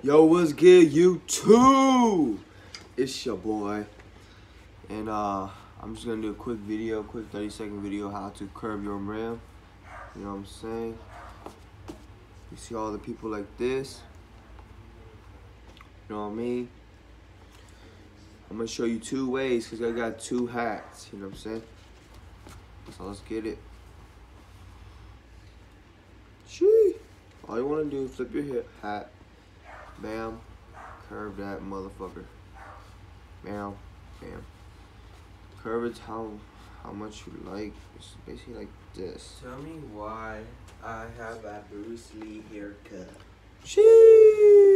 Yo, what's good, YouTube? It's your boy, and I'm just gonna do a quick 30-second video, how to curve your brim. You know what I'm saying? You see all the people like this. You know what I mean? I'm gonna show you two ways because I got two hats. You know what I'm saying? So let's get it. Shee. All you wanna do is flip your hat. Bam. Curve that motherfucker. Bam. Bam. Curve it how much you like. It's basically like this. Tell me why I have a Bruce Lee haircut. Shee.